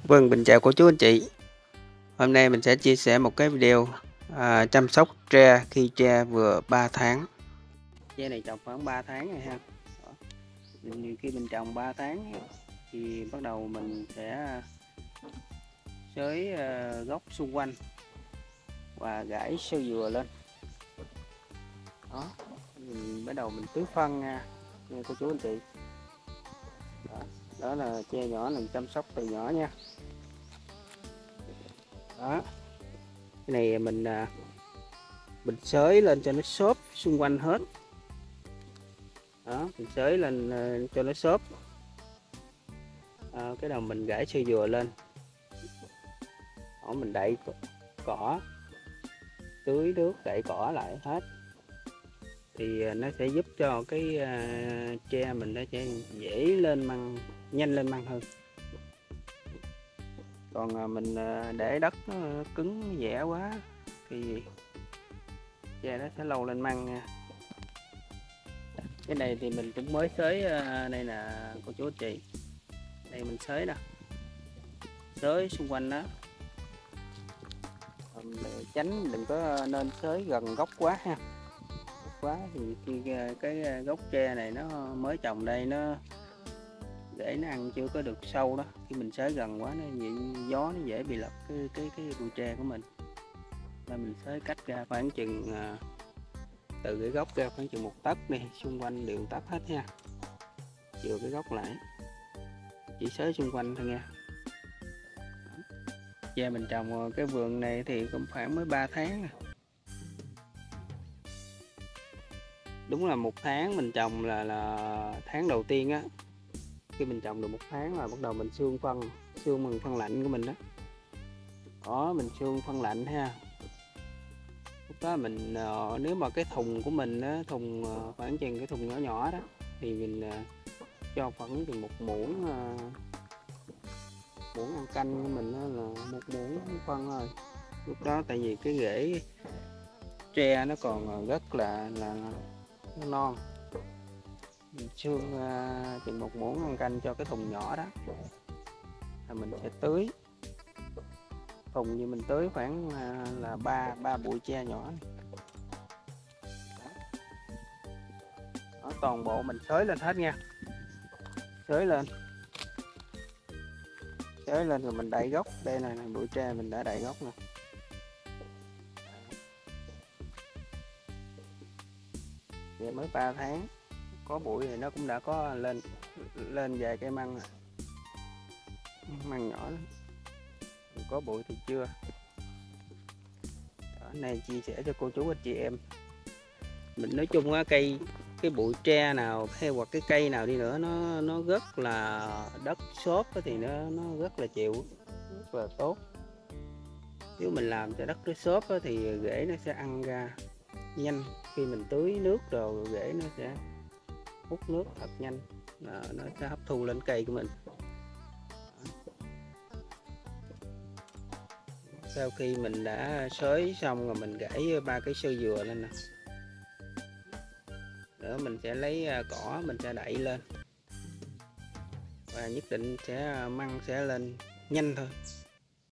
Vâng, mình chào cô chú anh chị. Hôm nay mình sẽ chia sẻ một cái video chăm sóc tre khi tre vừa 3 tháng. Tre này trồng khoảng 3 tháng rồi ha. Đó. Khi mình trồng 3 tháng thì bắt đầu mình sẽ xới gốc xung quanh và gãy sơ dừa lên. Đó. Mình bắt đầu mình tưới phân nha cô chú anh chị. Đó là tre nhỏ, mình chăm sóc từ nhỏ nha. Đó. Cái này mình xới lên cho nó xốp xung quanh hết. Đó, mình xới lên cho nó xốp. Cái đầu mình gãy sơ dừa lên. Đó, mình đậy cỏ, tưới nước đậy cỏ lại hết thì nó sẽ giúp cho cái tre mình nó sẽ dễ lên măng, nhanh lên măng hơn. Còn mình để đất nó cứng dẻ quá thì tre nó sẽ lâu lên măng nha. Cái này thì mình cũng mới xới đây là cô chú anh chị, đây mình xới nè, xới xung quanh đó, tránh đừng có nên xới gần gốc quá ha, quá thì khi cái gốc tre này nó mới trồng đây nó để nó ăn chưa có được sâu đó, khi mình xới gần quá nó gió nó dễ bị lật cái bụi tre của mình, nên mình xới cách ra khoảng chừng từ cái gốc ra khoảng chừng 1 tấc đi, xung quanh đều 1 tấc hết ha, chừa cái gốc lại, chỉ xới xung quanh thôi nha. Tre mình trồng cái vườn này thì cũng khoảng mới 3 tháng à. Đúng là 1 tháng mình trồng là tháng đầu tiên á, khi mình trồng được 1 tháng là bắt đầu mình xương bằng phân lạnh của mình đó. Đó, mình xương phân lạnh ha. Lúc đó mình nếu mà cái thùng của mình á, thùng khoảng chừng cái thùng nhỏ nhỏ đó thì mình cho khoảng chừng 1 muỗng muỗng ăn canh của mình là 1 muỗng phân thôi. Lúc đó tại vì cái rễ tre nó còn rất là nó non, mình xương chừng 1 muỗng ăn canh cho cái thùng nhỏ đó, là mình sẽ tưới thùng, như mình tưới khoảng là ba bụi tre nhỏ này. Đó, toàn bộ mình xới lên hết nha, xới lên rồi mình đậy gốc. Đây này, bụi tre mình đã đậy gốc nè. Vậy mới 3 tháng có bụi thì nó cũng đã có lên vài cây măng rồi. Măng nhỏ lắm, có bụi thì chưa. Đó, này chia sẻ cho cô chú anh chị em mình, nói chung á, cái bụi tre nào hay hoặc cái cây nào đi nữa nó rất là đất xốp thì nó rất là chịu, rất là tốt. Nếu mình làm cho đất nó xốp thì rễ nó sẽ ăn ra nhanh, khi mình tưới nước rồi rễ nó sẽ hút nước thật nhanh, nó sẽ hấp thu lên cây của mình. Sau khi mình đã xới xong rồi mình gãy 3 cái sơ dừa lên nè, nữa mình sẽ lấy cỏ mình sẽ đậy lên và nhất định sẽ măng sẽ lên nhanh thôi.